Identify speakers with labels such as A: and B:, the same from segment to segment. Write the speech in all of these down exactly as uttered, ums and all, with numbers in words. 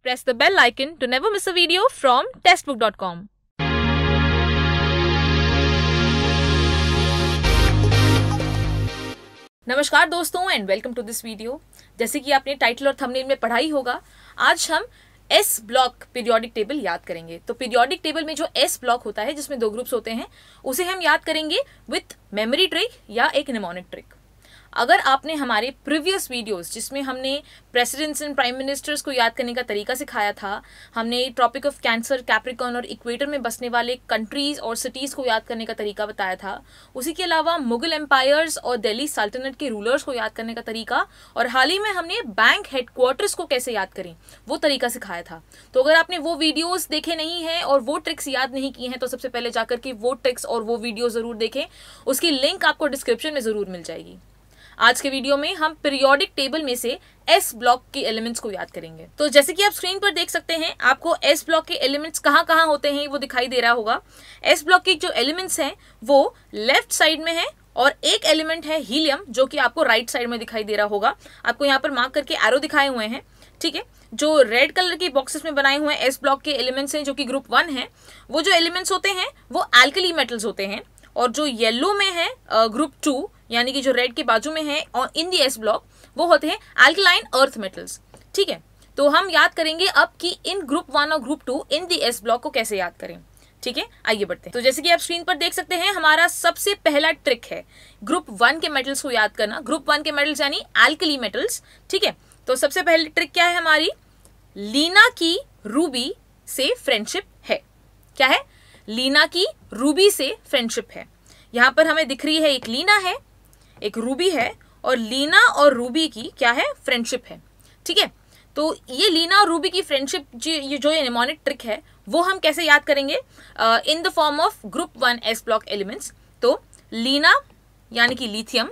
A: Press the bell icon to never miss a video from testbook dot com. नमस्कार दोस्तों and welcome to this video. जैसे कि आपने title और thumbnail में पढ़ा ही होगा, आज हम एस ब्लॉक पीरियोडिक टेबल याद करेंगे। तो पीरियोडिक टेबल में जो एस ब्लॉक होता है जिसमें दो ग्रुप्स होते हैं उसे हम याद करेंगे विथ मेमोरी ट्रिक या एक निमोनिक ट्रिक। अगर आपने हमारे प्रीवियस वीडियोस जिसमें हमने प्रेसिडेंट्स एंड प्राइम मिनिस्टर्स को याद करने का तरीका सिखाया था, हमने ट्रॉपिक ऑफ कैंसर, कैप्रिकॉर्न और इक्वेटर में बसने वाले कंट्रीज और सिटीज़ को याद करने का तरीका बताया था, उसी के अलावा मुगल एम्पायर्स और दिल्ली सल्तनत के रूलर्स को याद करने का तरीका, और हाल ही में हमने बैंक हेडक्वार्टर्स को कैसे याद करें वो तरीका सिखाया था। तो अगर आपने वो वीडियोज़ देखे नहीं हैं और वो ट्रिक्स याद नहीं किए हैं तो सबसे पहले जाकर के वो ट्रिक्स और वो वीडियो ज़रूर देखें, उसकी लिंक आपको डिस्क्रिप्शन में ज़रूर मिल जाएगी। आज के वीडियो में हम पीरियोडिक टेबल में से एस ब्लॉक के एलिमेंट्स को याद करेंगे। तो जैसे कि आप स्क्रीन पर देख सकते हैं, आपको एस ब्लॉक के एलिमेंट्स कहाँ कहाँ होते हैं वो दिखाई दे रहा होगा। एस ब्लॉक के जो एलिमेंट्स हैं वो लेफ्ट साइड में है और एक एलिमेंट है हीलियम जो कि आपको राइट साइड में दिखाई दे रहा होगा। आपको यहाँ पर मार्क करके एरो दिखाए हुए हैं, ठीक है। जो रेड कलर के बॉक्सेस में बनाए हुए एस ब्लॉक के एलिमेंट्स हैं जो कि ग्रुप वन है, वो जो एलिमेंट्स होते हैं वो एल्कली मेटल्स होते हैं। और जो येलो में है ग्रुप टू यानी कि जो रेड के बाजू में है और इन दी एस ब्लॉक, वो होते हैं अल्कलाइन अर्थ मेटल्स, ठीक है। तो हम याद करेंगे अब कि इन ग्रुप वन और group two in the S block को कैसे याद करें, ठीक है। आइए बढ़ते हैं। तो जैसे कि आप स्क्रीन पर देख सकते हैं, हमारा सबसे पहला ट्रिक है ग्रुप वन के मेटल्स को याद करना। ग्रुप वन के मेटल्स यानी एल्कली मेटल्स, ठीक है। तो सबसे पहली ट्रिक क्या है हमारी? लीना की रूबी से फ्रेंडशिप है। क्या है? लीना की रूबी से फ्रेंडशिप है। यहाँ पर हमें दिख रही है एक लीना है, एक रूबी है, और लीना और रूबी की क्या है? फ्रेंडशिप है, ठीक है। तो ये लीना और रूबी की फ्रेंडशिप जो जो ये निमोनिक ट्रिक है वो हम कैसे याद करेंगे? In the form of group one S block elements. तो लीना यानी कि लिथियम,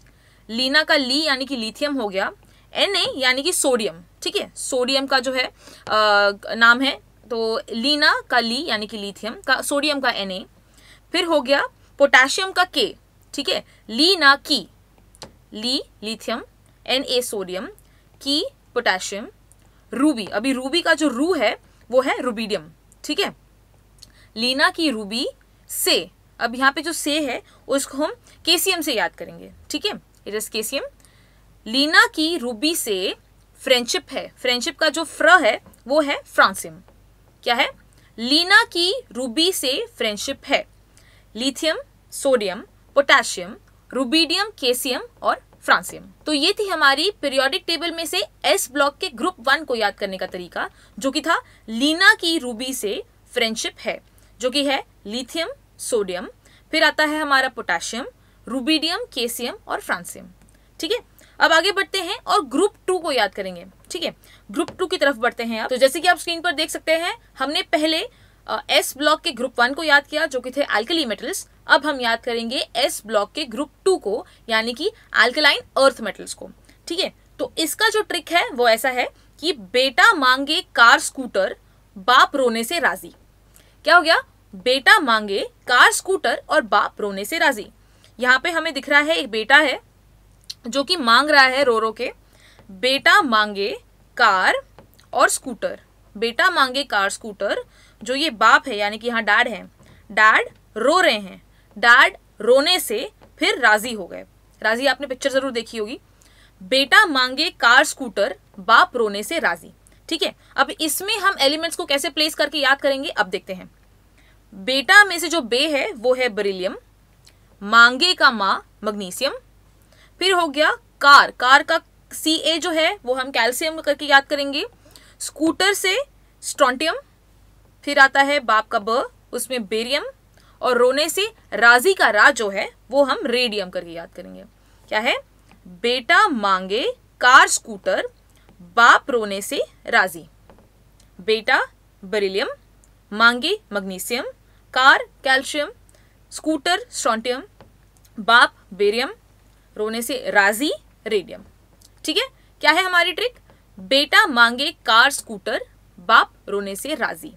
A: लीना का ली यानी कि लिथियम हो गया, एन ए यानी कि सोडियम, ठीक है। सोडियम का जो है आ, नाम है, तो लीना का ली यानी कि लिथियम का, सोडियम का एन ए। फिर हो गया पोटेशियम का के, ठीक है। ली ना की, ली लिथियम, एन ए सोडियम, की पोटेशियम, रूबी, अभी रूबी का जो रू है वो है रुबीडियम, ठीक है। लीना की रूबी से, अब यहाँ पे जो से है उसको हम केसियम से याद करेंगे, ठीक है। It is केसियम। लीना की रूबी से फ्रेंडशिप है, फ्रेंडशिप का जो फ्र है वो है फ्रांसियम। क्या है? लीना की रूबी से फ्रेंडशिप है। Lithium, sodium, potassium, rubidium, caesium और फ्रांसियम। तो ये थी हमारी पीरियोडिक टेबल में से एस ब्लॉक के ग्रुप वन को याद करने का तरीका, जो कि था लीना की रूबी से फ्रेंडशिप है, जो कि है लिथियम, सोडियम, फिर आता है हमारा पोटेशियम, रुबीडियम, केसियम और फ्रांसियम, ठीक है। अब आगे बढ़ते हैं और ग्रुप टू को याद करेंगे, ठीक है। ग्रुप टू की तरफ बढ़ते हैं आप। तो जैसे कि आप स्क्रीन पर देख सकते हैं, हमने पहले एस ब्लॉक के ग्रुप वन को याद किया जो कि थे एल्कली मेटल्स। अब हम याद करेंगे एस ब्लॉक के ग्रुप टू को यानी कि एल्कलाइन अर्थ मेटल्स को, ठीक है। तो इसका जो ट्रिक है वो ऐसा है कि बेटा मांगे कार स्कूटर, बाप रोने से राजी। क्या हो गया? बेटा मांगे कार स्कूटर और बाप रोने से राजी। यहाँ पे हमें दिख रहा है एक बेटा है जो कि मांग रहा है रो रो के। बेटा मांगे कार और स्कूटर, बेटा मांगे कार स्कूटर, जो ये बाप है यानी कि यहाँ डैड है, डैड रो रहे हैं, डैड रोने से फिर राजी हो गए। राजी आपने पिक्चर जरूर देखी होगी। बेटा मांगे कार स्कूटर, बाप रोने से राजी, ठीक है। अब इसमें हम एलिमेंट्स को कैसे प्लेस करके याद करेंगे अब देखते हैं। बेटा में से जो बे है वो है बेरिलियम, मांगे का माँ मैग्नीशियम, फिर हो गया कार, कार का सी ए जो है वो हम कैल्शियम करके याद करेंगे, स्कूटर से स्ट्रोंटियम, फिर आता है बाप का ब, उसमें बेरियम, और रोने से राजी का रा जो है वो हम रेडियम करके याद करेंगे। क्या है? बेटा मांगे कार स्कूटर, बाप रोने से राजी। बेटा बेरिलियम, मांगे magnesium, car calcium, scooter strontium, बाप बेरियम, रोने से राजी रेडियम, ठीक है। क्या है हमारी ट्रिक? बेटा मांगे कार स्कूटर, बाप रोने से राजी।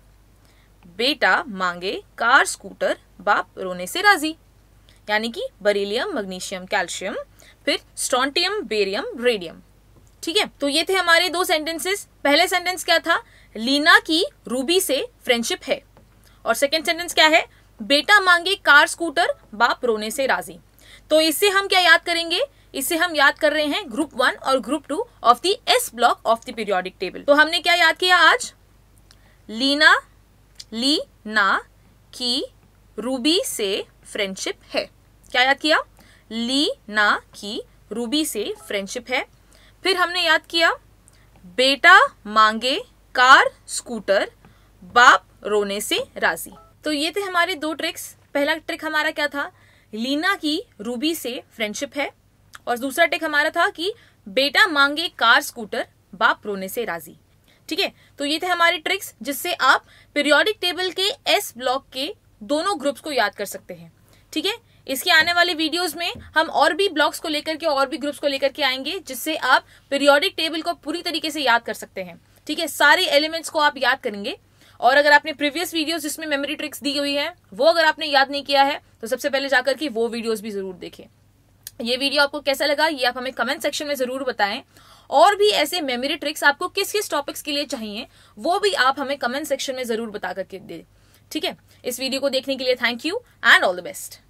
A: बेटा मांगे कार स्कूटर, बाप रोने से राजी, यानी कि बेरिलियम, मैग्नीशियम, कैल्शियम, फिर स्ट्रोंटियम, बेरियम, रेडियम, ठीक है, तो ये थे हमारे दो सेंटेंसेस। पहले सेंटेंस क्या था, लीना की रूबी से फ्रेंडशिप है, और सेकेंड सेंटेंस क्या है, बेटा मांगे कार स्कूटर, बाप रोने से राजी। तो इससे हम क्या याद करेंगे, इससे हम याद कर रहे हैं ग्रुप वन और group two of the S block of the periodic table. तो हमने क्या याद किया आज, लीना ली ना की रूबी से फ्रेंडशिप है। क्या याद किया, ली ना की रूबी से फ्रेंडशिप है। फिर हमने याद किया बेटा मांगे कार स्कूटर, बाप रोने से राजी। तो ये थे हमारे दो ट्रिक्स। पहला ट्रिक हमारा क्या था, लीना की रूबी से फ्रेंडशिप है, और दूसरा ट्रिक हमारा था कि बेटा मांगे कार स्कूटर, बाप रोने से राजी। ठीक है, तो ये थे हमारे ट्रिक्स जिससे आप पीरियोडिक टेबल के एस ब्लॉक के दोनों ग्रुप्स को याद कर सकते हैं। ठीक है, इसके आने वाले वीडियोस में हम और भी ब्लॉक्स को लेकर के और भी ग्रुप्स को लेकर के आएंगे जिससे आप पीरियोडिक टेबल को पूरी तरीके से याद कर सकते हैं। ठीक है, सारे एलिमेंट्स को आप याद करेंगे। और अगर आपने प्रीवियस वीडियोस जिसमें मेमोरी ट्रिक्स दी हुई है वो अगर आपने याद नहीं किया है तो सबसे पहले जाकर के वो वीडियोस भी जरूर देखें। ये वीडियो आपको कैसा लगा ये आप हमें कमेंट सेक्शन में जरूर बताएं, और भी ऐसे मेमोरी ट्रिक्स आपको किस किस टॉपिक्स के लिए चाहिए वो भी आप हमें कमेंट सेक्शन में जरूर बता करके दें। ठीक है, इस वीडियो को देखने के लिए thank you and all the best.